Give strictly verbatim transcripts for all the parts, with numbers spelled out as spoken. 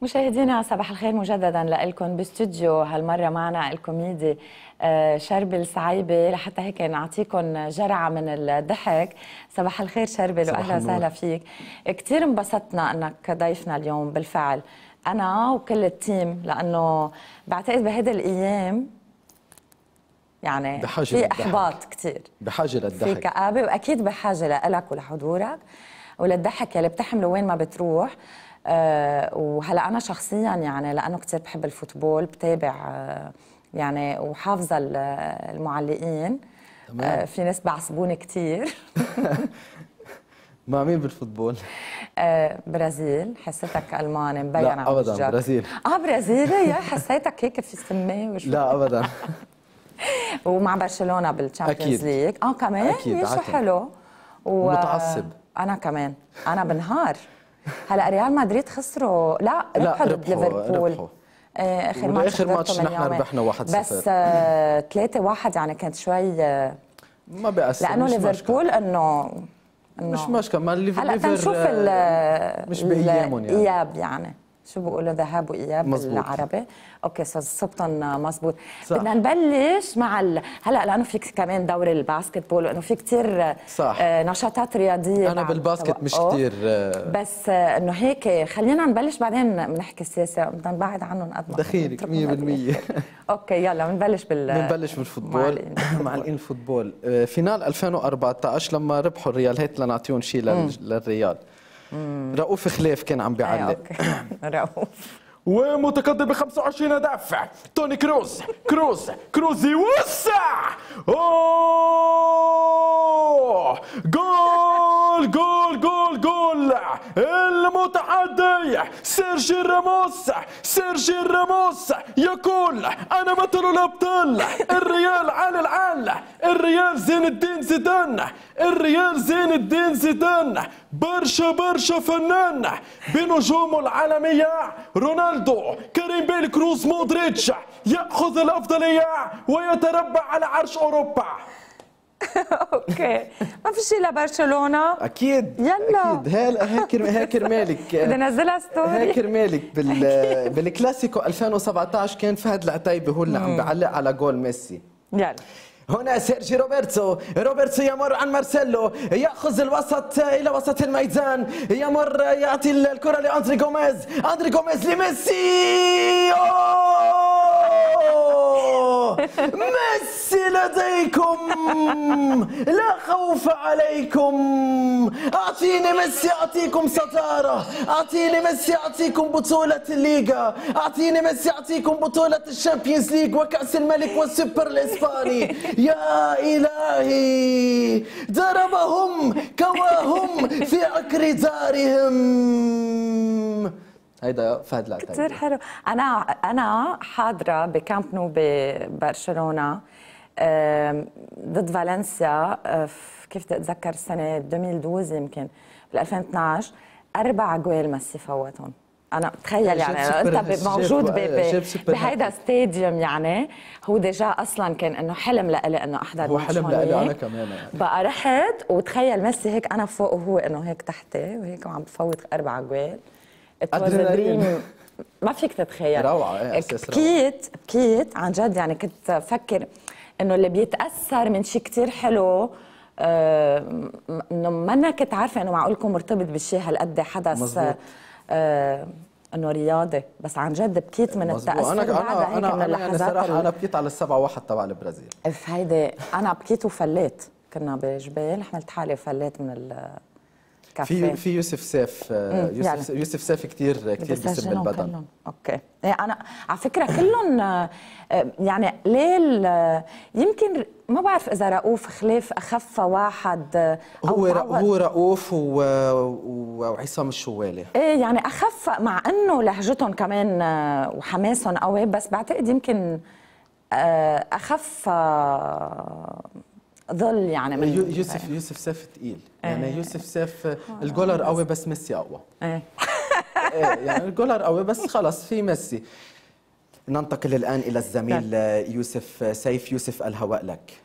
مشاهدينا صباح الخير مجددا لكم باستوديو. هالمره معنا الكوميدي شربل سعيبه لحتى هيك نعطيكم جرعه من الضحك. صباح الخير شربل واهلا وسهلا فيك. كثير انبسطنا انك ضيفنا اليوم بالفعل، انا وكل التيم، لانه بعتقد بهيدي الايام يعني بحاجة في احباط كثير، بحاجه للضحك، في كآبه، واكيد بحاجه لك ولحضورك وللضحك يلي بتحمله وين ما بتروح. أه وهلا انا شخصيا يعني لانه كثير بحب الفوتبول بتابع أه يعني وحافظه المعلقين. أه في ناس بعصبوني كثير. مع مين بالفوتبول؟ أه برازيل. حسيتك الماني مبين. لا ابدا برازيل. اه برازيلي. يا حسيتك هيك في سماه. لا ابدا. ومع برشلونه بالتشامبيونز ليج. اه كمان اكيد شو حلو. ومتعصب. انا كمان انا بنهار. هلا ريال مدريد خسروا. لا ربحوا ضد ليفربول. ربحوا. اخر ماتش اخر ماتش نحن ربحنا واحد صفر بس ثلاثة واحد يعني كانت شوي آه ما بيأثر، لانه ليفربول انه مش مشكله. ما ليفر هلا تنشوف مش بايامهم يعني اياب يعني شو بيقولوا ذهاب واياب بالعربي. اوكي صبتهم مزبوط. بدنا نبلش مع ال... هلا لانه في كمان دوري الباسكت بول وانه في كثير آه نشاطات رياضيه. انا بالباسكت مش كثير آه بس آه انه هيك خلينا نبلش بعدين بنحكي سياسه، بدنا نبعد عنهم قد ما دخيلك مية بالمية. اوكي يلا بنبلش بال بنبلش بالفوتبول. معلقين الفوتبول. آه فينال ألفين وأربعطعش لما ربحوا الريال، هيك لنعطيهم شيء للريال. مم. رؤوف خليف كان عم بيعلق. رؤوف ومتقدم ب خمسة وعشرين هدف توني كروز. كروز كروز يوسع. اوه جول جول جول جول. المتحدي سيرجي راموس. سيرجي راموس يقول انا بطل الابطال. الريال على العال. الريال زين الدين زيدان. الريال زين الدين زيدان برشا برشا فنان بنجومه العالمية. رونالدو، كريم بيل، كروز، مودريتش يأخذ الأفضلية ويتربع على عرش أوروبا. اوكي ما في شيء لبرشلونة اكيد. يلا اكيد. هيك هيك كرمالك بدي انزلها ستوري. هيك كرمالك بال بالكلاسيكو ألفين وسبعطعش كان فهد العتيبي هو اللي عم بيعلق على جول ميسي. يلا هنا سيرجي روبرتو. روبرتو يمر عن مارسيلو، يأخذ الوسط إلى وسط الميدان، يمر يعطي الكرة لأندري غوميز. أندري غوميز لميسي. أوه! ميسي لديكم، لا خوف عليكم. أعطيني ميسي أعطيكم صدارة. أعطيني ميسي أعطيكم بطولة الليغا. أعطيني ميسي أعطيكم بطولة الشامبيونز ليج وكأس الملك والسوبر الإسباني. يا إلهي ضربهم كواهم في عكر دارهم. هيدا فهد العتيبي. كثير حلو. أنا أنا حاضرة بكامب نو ببرشلونة ضد فالنسيا. كيف تتذكر السنة ألفين واثناشر يمكن بال ألفين واثناشر أربع جوال ميسي فوتهم. أنا تخيل يعني أنت موجود بهيدا ستاديوم، يعني هو ديجا أصلا كان إنه حلم لإلي إنه أحضر. هو حلم لإلي أنا كمان يعني. بقى رحت وتخيل ميسي هيك أنا فوق وهو إنه هيك تحتي وهيك وعم بفوت أربع جوال. ما فيك تتخيل. روعة. ايه اساس روعة. بكيت بكيت عن جد يعني. كنت افكر انه اللي بيتاثر من شيء كثير حلو آه انه ما كنت عارفه انه معقول يكون مرتبط بشيء هالقد حدث آه انه رياضي، بس عن جد بكيت من مزبوط. التاثر. انا بعدها هيك انا من انا يعني صراحه انا بكيت على السبعة واحد تبع البرازيل. اف هيدي انا بكيت وفليت. كنا بجبال حملت حالي وفليت من ال في في يوسف سيف. يوسف يعني. يوسف سيف كثير كثير بيسب البدن. كلهم. اوكي انا على فكره كلهم يعني ليه يمكن ما بعرف اذا رؤوف خليف اخف واحد. هو هو رؤوف وعصام الشوالي. ايه يعني اخف، مع انه لهجتهم كمان وحماسهم قوي، بس بعتقد يمكن اخف ظل يعني من يوسف يوسف سيف ثقيل يعني. ايه. يوسف سيف الجولر قوي بس ميسي اقوى. ايه يعني الجولر قوي بس خلص في ميسي. ننتقل الان الى الزميل يوسف سيف. يوسف الهواء لك.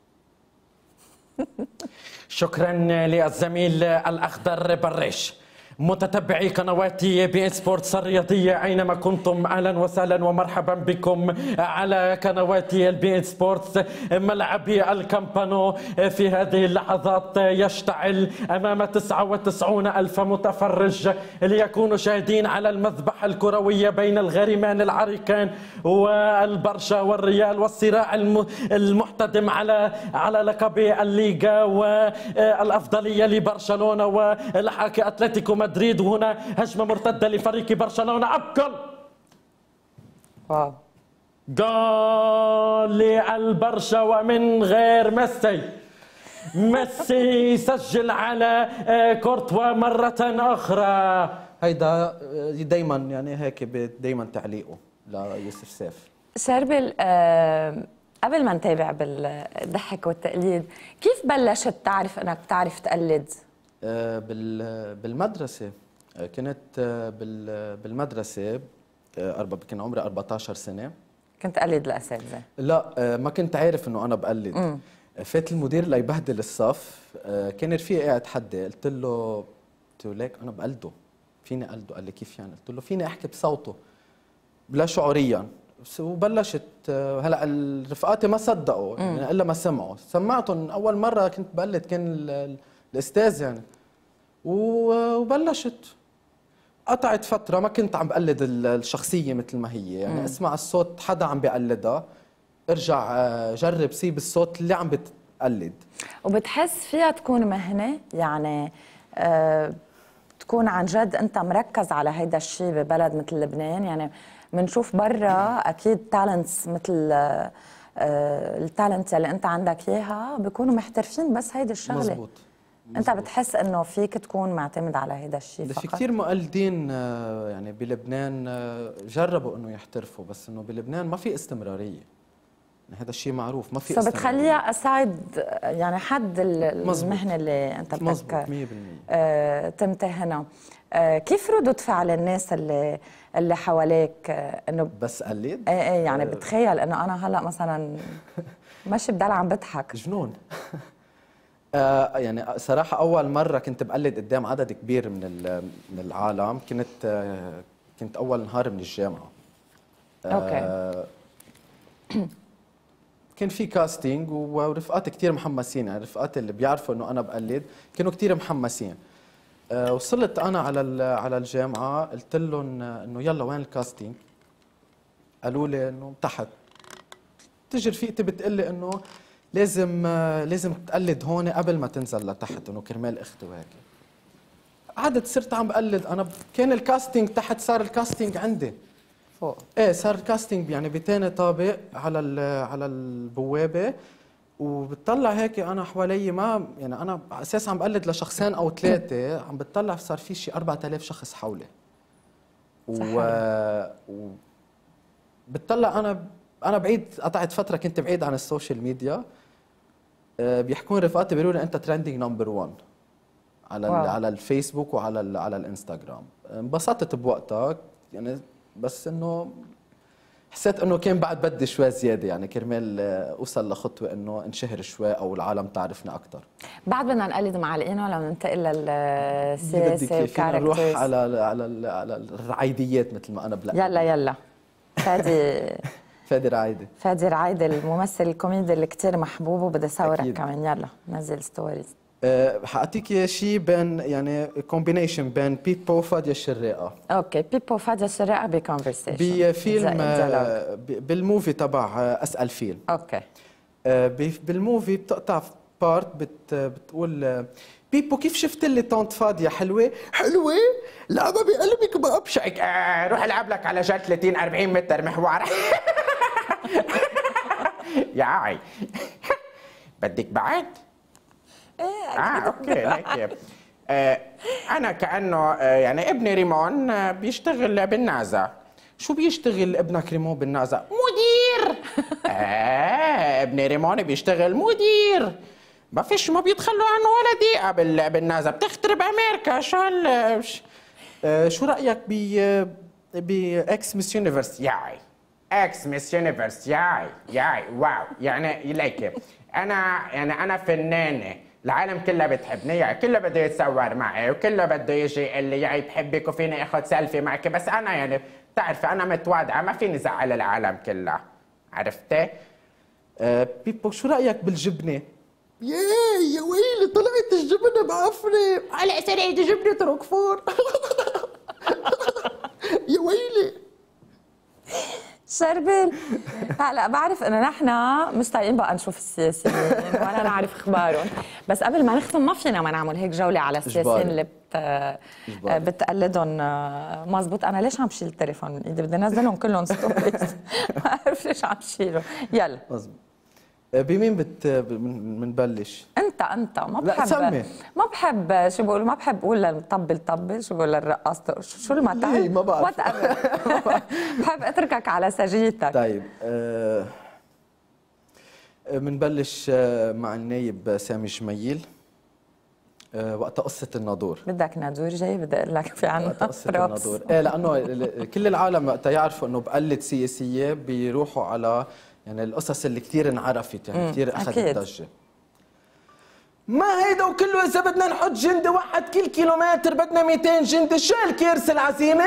شكرا للزميل الاخضر بريش. متتبعي قنواتي بي ان سبورتس الرياضية أينما كنتم، أهلا وسهلا ومرحبا بكم على قنواتي البي ان سبورتس. ملعبي الكامبانو في هذه اللحظات يشتعل أمام تسعة وتسعين ألف متفرج ليكونوا شاهدين على المذبحة الكروية بين الغريمان العريقان والبرشا والريال، والصراع المحتدم على على لقب الليغا والأفضلية لبرشلونة والحاكي أتلتيكو مدريد. وهنا هجمة مرتدة لفريق برشلونة، أبكل واو جول للبرشا ومن غير ميسي. ميسي سجل على كورتوا مرة أخرى. هيدا دايما يعني هيك دايما تعليقه ليوسف سيف. شربل، أه قبل ما نتابع بالضحك والتقليد، كيف بلشت تعرف انك بتعرف تقلد؟ أه بالمدرسة كنت بالمدرسة كان عمري أربعة عشر سنة. كنت تقلد الأساتذة؟ لا ما كنت عارف انه انا بقلد. مم. فات المدير ليبهدل الصف، كان رفيقي قاعد حدي، قلت له قلت له ليك انا بقلده، فيني اقلده؟ قال لي كيف يعني؟ قلت له فيني احكي بصوته لا شعوريا. وبلشت هلا رفقاتي ما صدقوا يعني الا ما سمعوا، سمعتهم اول مره كنت بقلد كان الاستاذ يعني، وبلشت قطعت فتره ما كنت عم بقلد الشخصيه مثل ما هي يعني. مم. اسمع الصوت حدا عم بقلدها، ارجع جرب سيب الصوت اللي عم بتقلد. وبتحس فيها تكون مهنه يعني، أه تكون عن جد انت مركز على هيدا الشيء ببلد مثل لبنان؟ يعني بنشوف برا اكيد تالنتس مثل آه التالنت اللي انت عندك اياها بيكونوا محترفين بس هيدي الشغله. مزبوط. انت بتحس انه فيك تكون معتمد على هيدا الشيء فقط؟ في كثير مقلدين يعني بلبنان جربوا انه يحترفوا، بس انه بلبنان ما في استمراريه، هذا الشيء معروف، ما في استمراريه. فبتخليها اسايد يعني حد المهنه اللي انت بدك مزبوط مية بالمية آه تمتهنها. آه كيف ردود فعل الناس اللي اللي حواليك؟ آه انه بس قلد؟ ايه ايه يعني آه بتخيل انه انا هلا مثلا ماشي بدل عم بضحك جنون. آه يعني صراحه اول مره كنت بقلد قدام عدد كبير من من العالم، كنت آه كنت اول نهار من الجامعه. آه اوكي. كان في كاستينج ورفقاتي كثير محمسين، يعني رفقاتي اللي بيعرفوا انه انا بقلد كانوا كثير محمسين. أه وصلت انا على على الجامعه، قلت لهم انه يلا وين الكاستينج؟ قالوا لي انه تحت. تجي رفيقتي بتقول لي انه لازم لازم تقلد هون قبل ما تنزل لتحت، انه كرمال اختي وهيك. قعدت صرت عم بقلد انا، كان الكاستينج تحت، صار الكاستينج عندي فوق. ايه صار الكاستينج يعني بتاني طابق على على البوابه، وبتطلع هيك انا حوالي ما يعني انا اساسا عم بقلد لشخصين او ثلاثه، عم بتطلع صار في شيء أربعة آلاف شخص حولي. و, و... بتطلع انا انا بعيد، قطعت فتره كنت بعيد عن السوشيال ميديا. أه بيحكون رفقاتي بيقولوا لي انت ترندنج نمبر واحد على ال... على الفيسبوك وعلى ال... على الانستغرام. انبسطت بوقتها يعني، بس انه حسيت انه كان بعد بدي شوي زياده يعني كرمال اوصل لخطوه انه انشهر شوي او العالم تعرفنا اكثر. بعد بدنا نقلد معلقين ولا ننتقل للسياسه والكاركترز؟ نروح على على على الرعايديات مثل ما انا بلاقي. يلا يلا. فادي فادي رعايده فادي رعايده الممثل الكوميدي اللي كثير محبوب، وبدي صورك كمان. يلا نزل ستوريز. أه حاعطيك شيء بين يعني كومبينيشن بين بيبو وفادية الشراقة. اوكي، بيبو وفادية الشراقة بكونفرسيشن بفيلم آه بالموفي تبع اسأل فيلم. اوكي. آه بالموفي بتقطع بارت بت بتقول بيبو كيف شفت لي طنط فادية حلوة؟ حلوة؟ لعبة بقلبك بقبشعك. آه روح العب لك على جال ثلاثين أربعين متر محور. يا عاي بدك بعد؟ ايه اه اوكي ليك. آه انا كانه آه يعني ابني ريمون آه بيشتغل بالنازا. شو بيشتغل ابنك ريمون بالنازا؟ مدير. اه ابني ريمون بيشتغل مدير، ما فيش ما بيتخلوا عنه ولا دقيقه بالنازا، بتخترب امريكا. شو هال آه شو رايك ب باكس ميس يونيفرس؟ ياي اكس ميس يونيفرس ياي ياي واو يعني ليك. انا يعني انا فنانه العالم كلها بتحبني، يعني كله بده يتصور معي وكله بده يجي يقول لي يعني بحبك وفيني اخذ سيلفي معك، بس انا يعني بتعرفي انا متواضعه ما فيني زعل العالم كلها، عرفتي؟ آه بيبو شو رايك بالجبنه؟ ياي يا ويلي طلعت الجبنه معفنه على سنه جبنه روكفور. يا ويلي شربل. هلا بعرف انه نحن مشتاقين بقى نشوف السياسيين ولا نعرف اخبارهم، بس قبل ما نختم ما فينا ما نعمل هيك جوله على السياسيين اللي بت... بتقلدهم مزبوط. انا ليش عم شيل التليفون من ايدي؟ بدي انزلهم كلهم ستوريز. ما بعرف ليش عم شيله. يلا مزبوط. بمين بت بنبلش؟ انت انت ما لا بحب سمي. ما بحب شو بقولوا، ما بحب اقول للمطبل طبل، شو بقول للرقاص شو المثل؟ ما بعرف. بحب اتركك على سجيتك. طيب أه بنبلش مع النايب سامي جميل. أه وقت قصة الناظور. بدك نادور جاي؟ بدي اقول لك في عنا قصة الناظور. ايه لانه كل العالم وقتها يعرفوا انه بقلد سياسية بيروحوا على يعني القصص اللي كثير انعرفت، يعني كثير اخذت ضجه. ما هيدا وكله اذا بدنا نحط جندي واحد كل كيلومتر بدنا مئتين جندي، شو هالكيرس العزيمه؟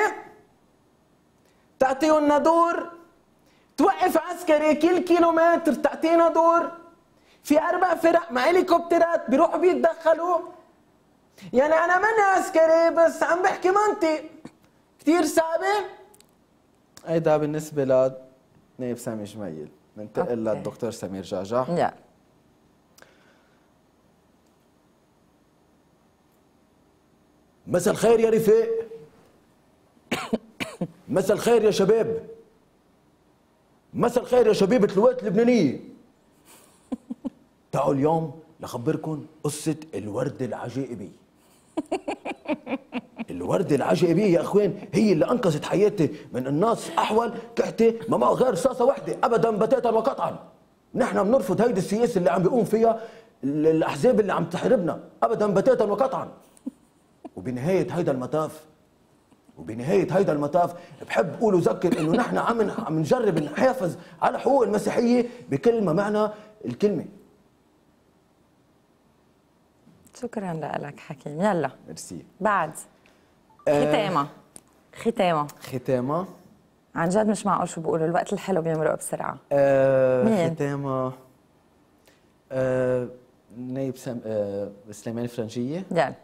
تعطيهم نادور، توقف عسكري كل كيلومتر تعطيه نادور، في اربع فرق مع هليكوبترات بيروحوا بيتدخلوا. يعني انا ماني عسكري بس عم بحكي منطق، كثير صعبه. هيدا بالنسبه لنائب سامي جميل. ننتقل للدكتور سمير جعجع. لا مساء الخير يا رفاق. مساء الخير يا شباب. مساء الخير يا شبيبة الوقت اللبنانية. تعالوا اليوم لخبركم قصة الوردة العجائبية. الوردة العجائبية يا اخوان هي اللي انقذت حياتي من الناس احول كحتة ما معه غير رصاصة وحدة ابدا بتاتا وقطعا. نحن بنرفض هيدي السياسة اللي عم بيقوم فيها الاحزاب اللي عم تحاربنا ابدا بتاتا وقطعا. وبنهاية هيدا المطاف وبنهاية هيدا المطاف بحب اقول وذكر انه نحن عم عم نجرب نحافظ على حقوق المسيحية بكل ما معنى الكلمة. شكرا لك حكيم. يلا ميرسي. بعد ختامة. ختامة ختامة عن جد مش معقول شو بقولوا، الوقت الحلو بيمرق بسرعة. آه مين؟ ختامة آه نايب سم... آه سليمان فرنجية. يلا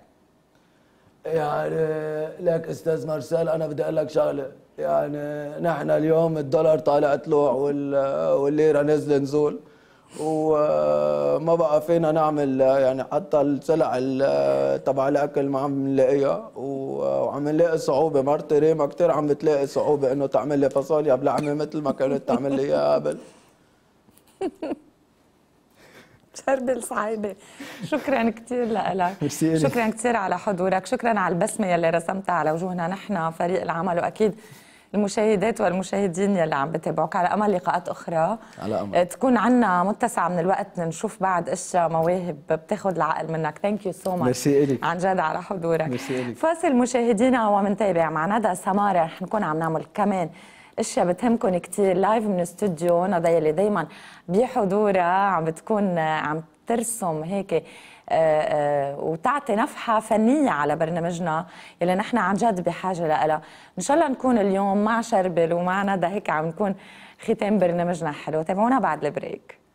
يعني لك استاذ مارسيل انا بدي اقول لك شغله، يعني نحن اليوم الدولار طالع طلوع والليره نزل نزول وما بقى فينا نعمل يعني حتى السلع تبع الاكل ما عم نلاقيها وعم نلاقي صعوبه. مرتي ريما كثير عم بتلاقي صعوبه انه تعمل لي فاصوليا بلحمه مثل ما كانت تعمل لي اياها قبل. شربل صعيبة. شكرا كثير لك. شكرا كثير على حضورك، شكرا على البسمة يلي رسمتها على وجوهنا نحن فريق العمل، واكيد المشاهدات والمشاهدين يلي عم بتابعوك. على امل لقاءات اخرى على أمل. تكون عنا متسع من الوقت نشوف بعد اشياء مواهب بتاخذ العقل منك. ثانك يو سو ماتش. ميرسي إلك. عن جد على حضورك. ميرسي إلك. فاصل مشاهدينا ومنتابع مع ندى سمارة. رح نكون عم نعمل كمان اشياء بتهمكم كثير لايف من استوديو ندى اللي دائما بحضورها عم بتكون عم ترسم هيك آآ آآ وتعطي نفحه فنيه على برنامجنا اللي نحن عن جد بحاجه لها. ان شاء الله نكون اليوم مع شربل ومع ندى هيك عم نكون ختام برنامجنا حلو. تابعونا بعد البريك.